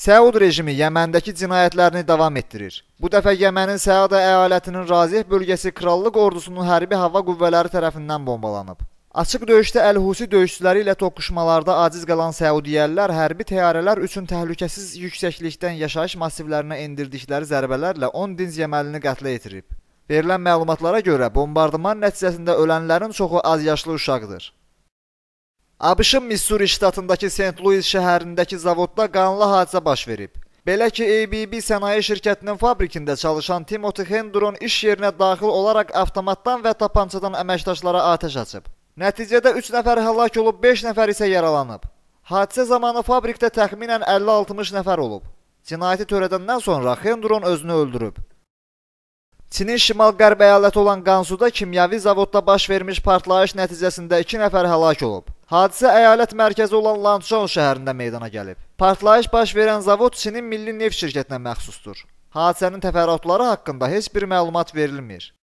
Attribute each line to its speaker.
Speaker 1: Səud rejimi Yəməndəki cinayətlərini davam etdirir. Bu dəfə Yəmənin Səada əyalətinin Raziyeh bölgəsi Krallıq ordusunun hərbi hava qüvvələri tərəfindən bombalanıb. Açıq döyüşdə Əl-Husi döyüşçüləri ilə toqquşmalarda aciz qalan Səudiyyəlilər hərbi təyyarələr üçün təhlükəsiz yüksəklikdən yaşayış massivlərinə endirdikləri zərbələrlə 10 dinc yəməlini qətlə yetirib. Verilən məlumatlara görə bombardıman nəticəsində ölənlərin çoxu azyaşlı uşaqdır. ABŞ-ın Missuri ştatındakı St. Louis şəhərindəki zavodda qanlı hadisə baş verib. Belə ki, ABB sənaye şirkətinin fabrikində çalışan Timothy Hendron iş yerinə daxil olaraq avtomatdan və tapançadan əməkdaşlara atəş açıb. Nəticədə 3 nəfər həlak olub, 5 nəfər isə yaralanıb. Hadisə zamanı fabrikdə təxminən 50-60 nəfər olub. Cinayəti törədəndən sonra Hendron özünü öldürüb. Çinin şimal-qərb əyaləti olan Qansuda kimyəvi zavodda baş vermiş partlayış nəticəsində 2 nəfər həlak olub. Hadisə əyalət mərkəzi olan Lançzhou şəhərində meydana gəlib. Partlayış baş verən zavod Çinin Milli Neft şirkətinə məxsusdur. Hadisənin təfərrüatları haqqında heç bir məlumat verilmir.